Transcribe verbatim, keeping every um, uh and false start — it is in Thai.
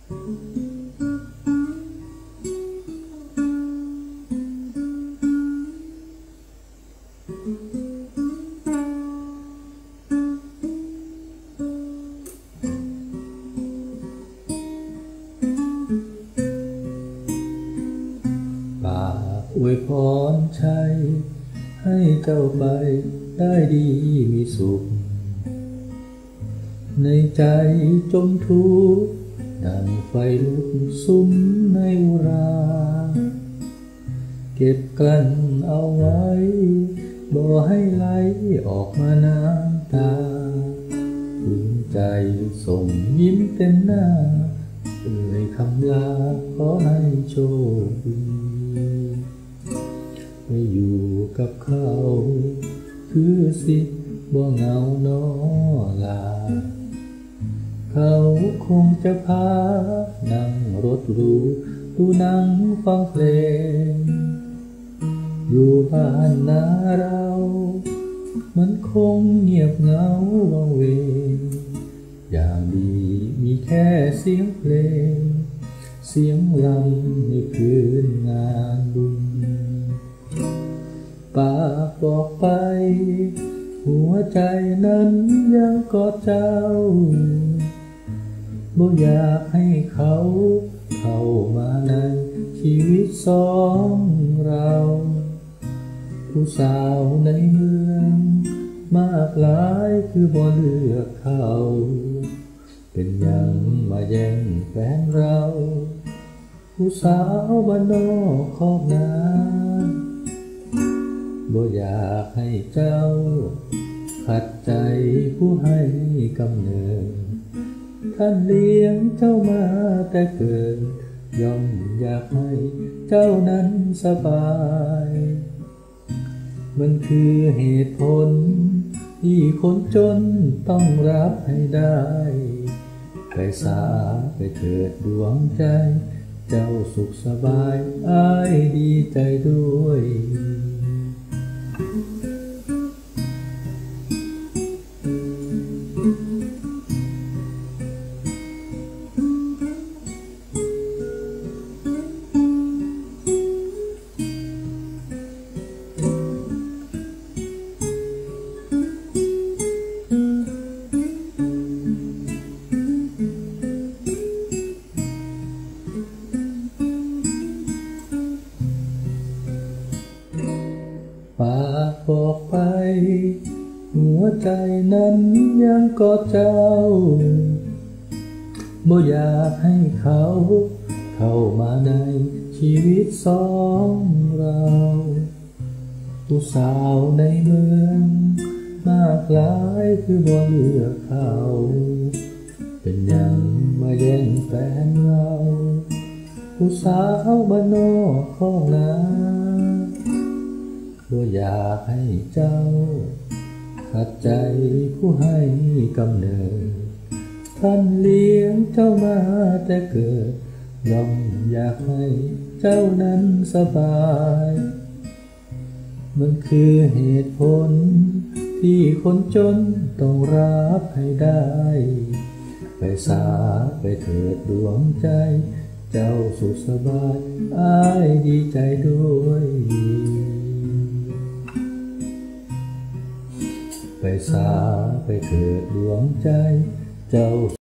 ฝากอวยพรชัยให้เจ้าไปได้ดีมีสุขในใจจมทุกข์ดังไฟลุกสุมในอุราเก็บกลั้นเอาไว้บ่ให้ไหลออกมาน้ำตาพึงใจส่งยิ้มเต็มหน้าเอ่ยคำลาขอให้โชคดีไม่อยู่กับเขาคือสิบ่เหงาน้อลาเขาคงจะพานั่งรถหรูดูหนังฟังเพลงอยู่บ้านนาเรามันคงเงียบเหงาวังเวงอย่างดีมีแค่เสียงเพลงเสียงรำในคืนงานบุญปากบอกไปหัวใจนั้นยังกอดเจ้าบ่อยากให้เขาเข้ามาในชีวิตสองเราผู้สาวในเมืองมากหลายคือบ่เลือกเขาเป็นยังมาแย่งแฟนเราผู้สาวบ้านนอกคอกนาบ่อยากให้เจ้าขัดใจผู้ให้กำเนิดท่านเลี้ยงเจ้ามาแต่เกิดย่อมอยากให้เจ้านั้นสบายมันคือเหตุผลที่คนจนต้องรับให้ได้ไปสาไปเถิดดวงใจเจ้าสุขสบายอ้ายดีใจด้วยฝากบอกไปหัวใจนั้นยังกอดเจ้าบ่อยากให้เขาเข้ามาในชีวิตสองเราผู้สาวในเมืองมากหลายคือบ่เลือกเขาเป็นยังมาแย่งแฟนเราผู้สาวบ้านนอกคอกนาบ่อยากให้เจ้าขัดใจผู้ให้กำเนิดท่านเลี้ยงเจ้ามาแต่เกิดย่อมอยากให้เจ้านั้นสบายมันคือเหตุผลที่คนจนต้องรับให้ได้ไปสาไปเถิดดวงใจเจ้าสุขสบายอ้ายดีใจด้วยไปสาไปเถิดดวงใจเจ้า